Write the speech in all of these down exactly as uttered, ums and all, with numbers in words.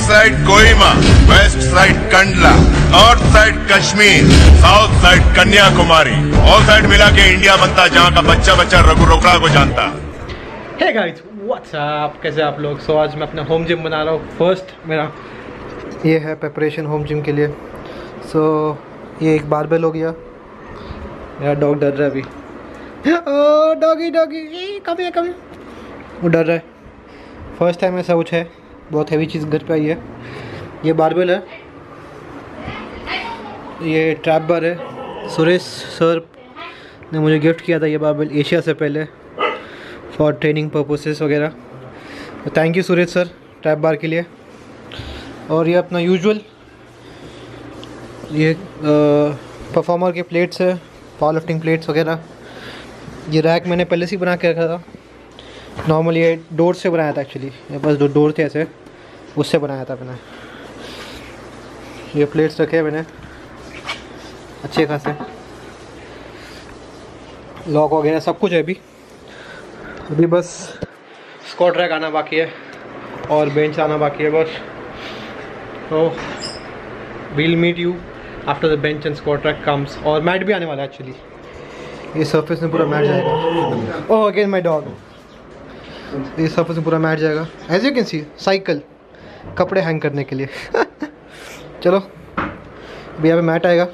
Side Kohima, west side Kandla, north side Kashmir, south side Kanyakumari, all side मिला के India बनता जहाँ का बच्चा बच्चा रघु रोकड़ा को जानता। हे गाइस व्हाट्स अप, कैसे आप लोग। सो so, आज मैं अपना होम जिम बना रहा हूँ। फर्स्ट मेरा ये है प्रिपरेशन होम जिम के लिए। सो so, ये एक बारबेल हो गया। मेरा डॉग डर रहा है अभी। ओ डॉगी डॉगी कभी है कभी वो डर रहा है। फर्स्ट टाइम ऐसा कुछ है, बहुत हैवी चीज़ घर पे आई है। ये बारबेल है, ये ट्रैप बार है। सुरेश सर ने मुझे गिफ्ट किया था ये बारबेल एशिया से पहले फॉर ट्रेनिंग पर्पसेस वगैरह। तो thank you Suresh sir trap bar के लिए। और ये अपना यूजुअल ये परफॉर्मर के प्लेट्स है, पावर लिफ्टिंग प्लेट्स वगैरह। ये रैक मैंने पहले से ही बना के रखा था। नॉर्मल ये डोर से बनाया था एक्चुअली, मेरे पास जो डोर थे ऐसे उससे बनाया था मैंने। ये प्लेट्स रखे मैंने अच्छे खासे, लॉक वगैरह सब कुछ है। अभी अभी बस स्क्वाट रैक आना बाकी है और बेंच आना बाकी है बस। तो we'll meet you after the bench and squat rack comes. और मैट भी आने वाला है एक्चुअली, ये सरफेस में पूरा मैट जाएगा। Oh again my dog. ये सरफेस में पूरा मैट जाएगा। As you can see cycle कपड़े हैंग करने के लिए। चलो अभी यहाँ पे मैट आएगा।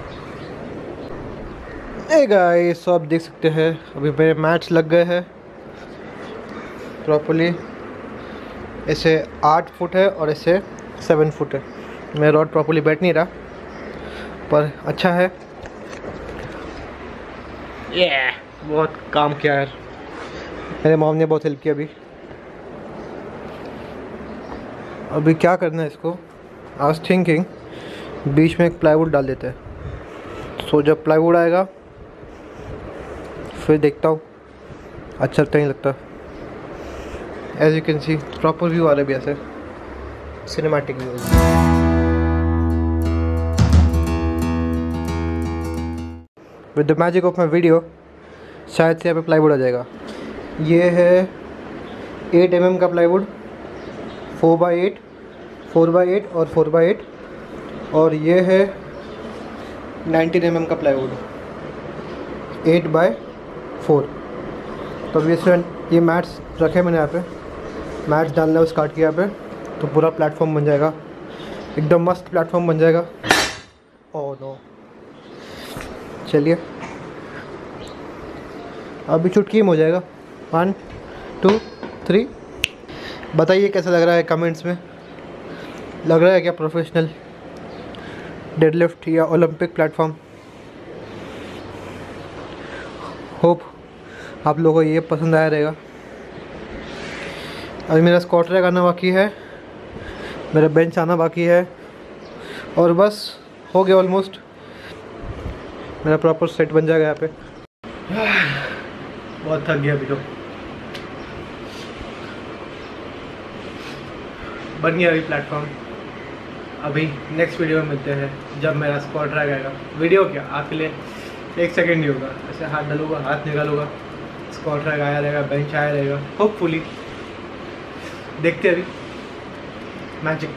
ए गाइस सो आप देख सकते हैं अभी मेरे मैट्स लग गए हैं प्रॉपर्ली। ऐसे आठ फुट है और ऐसे सेवन फुट है। मेरा रॉड प्रॉपर्ली बैठ नहीं रहा पर अच्छा है। ये yeah, बहुत काम किया यार, मेरे मॉम ने बहुत हेल्प किया। अभी अभी क्या करना है इसको, आई वाज थिंकिंग बीच में एक प्लाईवुड डाल देते हैं। सो जब प्लाईवुड आएगा फिर देखता हूँ, अच्छा लगता नहीं लगता। As you can see proper view आ रहा है भी, ऐसे cinematic view. With the magic of my video शायद से यहाँ पे प्लाईवुड आ जाएगा। ये है एट एम एम का plywood, four by eight, four by eight और फोर बाई एट। और ये है नाइनटीन एम एम का प्लाईवुड, एट बाई फोर। तो अभी इसमें ये मैट्स रखे मैंने यहाँ पे, मैट्स डालना है उस काट के यहाँ पे, तो पूरा प्लेटफॉर्म बन जाएगा, एकदम मस्त प्लेटफॉर्म बन जाएगा। ओह नो, चलिए अभी चुटकी में हो जाएगा। One two three. बताइए कैसा लग रहा है कमेंट्स में। लग रहा है क्या प्रोफेशनल डेडलिफ्ट या ओलंपिक प्लेटफॉर्म? होप आप लोगों को ये पसंद आया रहेगा। अभी मेरा स्क्वाट रैक आना बाकी है, मेरा बेंच आना बाकी है और बस हो गया ऑलमोस्ट। मेरा प्रॉपर सेट बन जाएगा यहाँ पे। बहुत थक गया अभी तो। बन गया अभी प्लेटफॉर्म। अभी नेक्स्ट वीडियो में मिलते हैं जब मेरा स्क्वाट रैक आएगा। वीडियो क्या आपके लिए एक सेकेंड ही होगा, ऐसे हाथ डालूंगा, हाथ निकालूंगा, स्क्वाट रैक आया रहेगा, बेंच आया रहेगा। होपफुली देखते अभी मैजिक।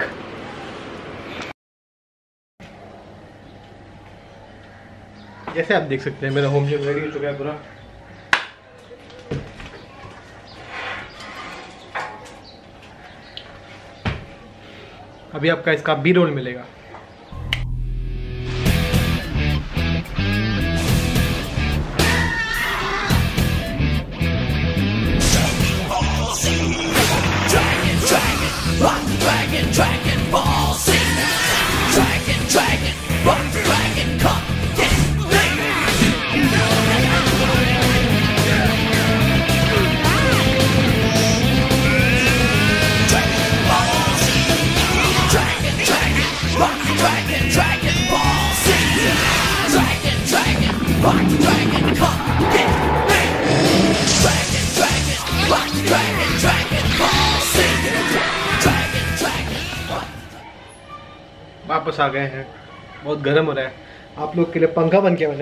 जैसे आप देख सकते हैं मेरा होम जिम रेडी हो चुका है पूरा। अभी आपका इसका बी रोल मिलेगा। वापस आ गए हैं, बहुत गर्म हो रहा है। आप लोग के लिए पंखा बन किया मैंने।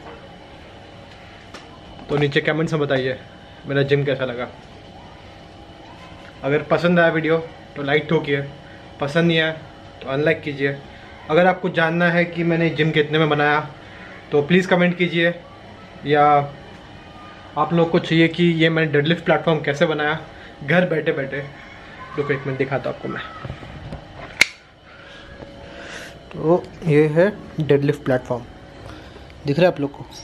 तो नीचे कमेंट्स में बताइए मेरा जिम कैसा लगा। अगर पसंद आया वीडियो तो लाइक ठोकिए पसंद नहीं आया तो अनलाइक कीजिए। अगर आपको जानना है कि मैंने जिम कितने में बनाया तो प्लीज़ कमेंट कीजिए, या आप लोग को चाहिए कि ये मैंने डेडलिफ्ट प्लेटफॉर्म कैसे बनाया घर बैठे बैठे, तो एक मिनट दिखाता हूँ आपको मैं। तो ये है डेडलिफ्ट प्लेटफॉर्म, दिख रहा है आप लोग को?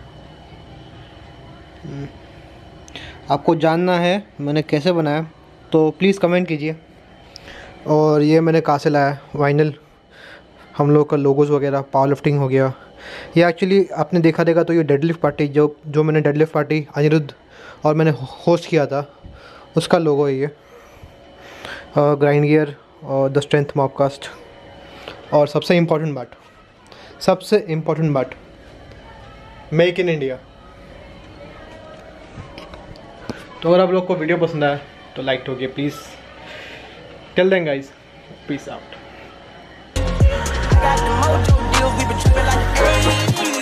आपको जानना है मैंने कैसे बनाया तो प्लीज़ कमेंट कीजिए। और ये मैंने कहाँ से लाया, वाइनल, हम लोग का लोगोस वगैरह, पावर लिफ्टिंग हो गया। ये एक्चुअली आपने देखा देखा तो ये डेडलिफ्ट पार्टी जो जो मैंने डेडलिफ्ट पार्टी अनिरुद्ध और मैंने होस्ट किया था उसका लोगो है ये। ग्राइंड गियर और द स्ट्रेंथ मॉबकास्ट। और सबसे इम्पोर्टेंट बात, सबसे इम्पोर्टेंट बात, मेक इन इंडिया। तो अगर आप लोग को वीडियो पसंद आया तो लाइक ठोकिए please. Till then guys, peace out.